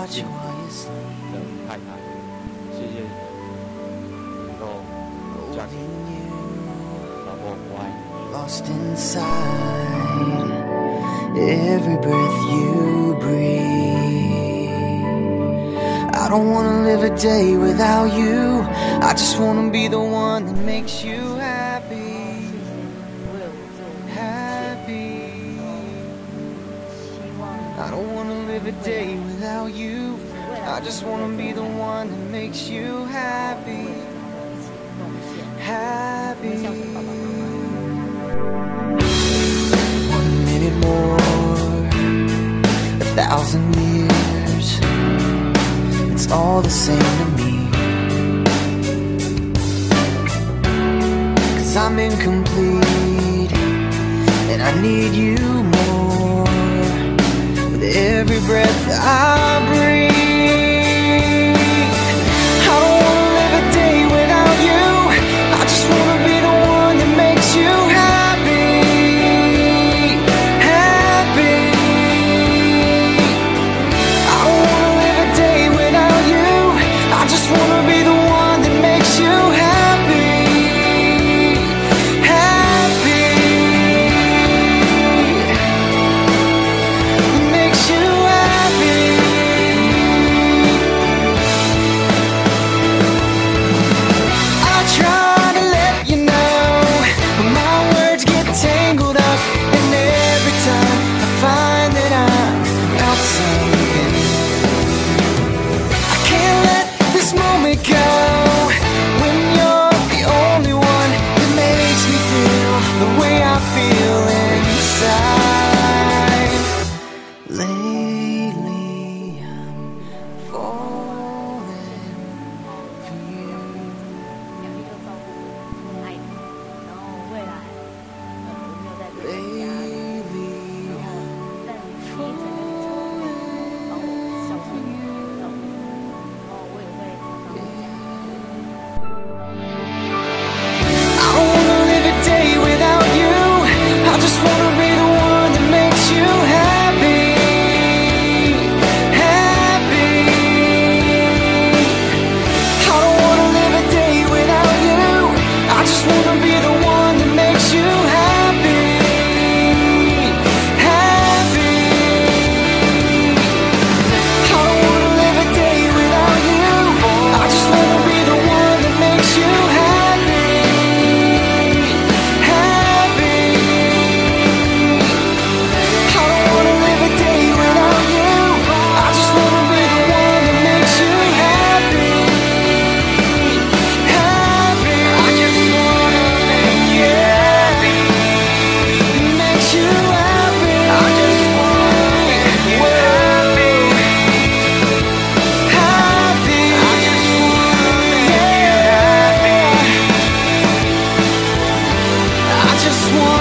幸福的太太，谢谢你能够嫁给我，老婆，我爱你。 Lost inside every breath you breathe. I don't wanna live a day without you. I just wanna be the one that makes you happy. Happy. I don't wanna live a day without you. I just wanna be the one that makes you happy. Happy. 1 minute more, 1,000 years, it's all the same to me. 'Cause I'm incomplete, and I need you more. With every breath I breathe, I don't wanna live a day without you. I just wanna be the one that makes you happy. Happy. I don't wanna live a day without you. I just wanna be the one that makes you happy. Happy. That makes you happy. I try to let you know, but my words get tangled up, and every time I find that I'm out something. I can't let this moment go, when you're the only one that makes me feel the way I feel inside. Lately I'm falling for you. 爱你，然后未来，我没有在对你家， Lately 然后但你一整个旅程会帮我孝顺你，照顾你，然后我也会常常回家。 I don't wanna live a day without you. I just wanna be the one that makes you happy. Happy. I don't wanna live a day without you. I just wanna be the one that makes you happy. Happy. I don't wanna live a day without you. I just wanna be the one that makes you happy. Happy. I don't wanna live a day without you. I just wanna be the one that makes you happy. Happy. I just wanna make you happy. It makes you happy. I just wanna make you happy. Happy. I just wanna make you happy. I just wanna